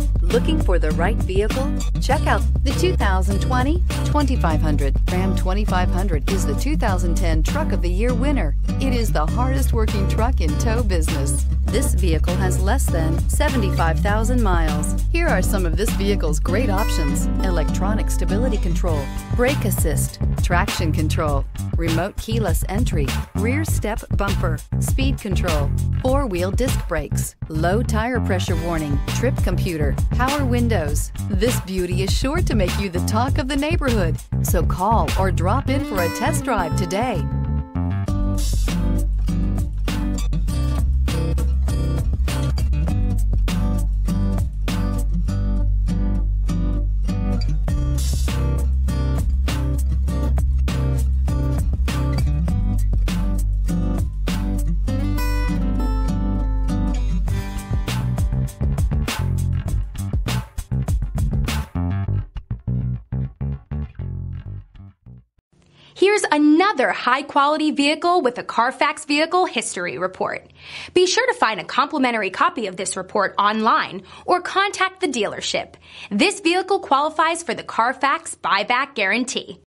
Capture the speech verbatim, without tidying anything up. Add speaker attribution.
Speaker 1: Looking for the right vehicle? Check out the two thousand twenty twenty-five hundred. Ram twenty-five hundred is the two thousand ten Truck of the Year winner. It is the hardest working truck in tow business. This vehicle has less than seventy-five thousand miles. Here are some of this vehicle's great options: electronic stability control, brake assist, traction control, remote keyless entry, rear step bumper, speed control, four-wheel disc brakes, low tire pressure warning, trip computer, power windows. This beauty is sure to make you the talk of the neighborhood. So call or drop in for a test drive today.
Speaker 2: Here's another high-quality vehicle with a Carfax Vehicle History Report. Be sure to find a complimentary copy of this report online or contact the dealership. This vehicle qualifies for the Carfax Buyback Guarantee.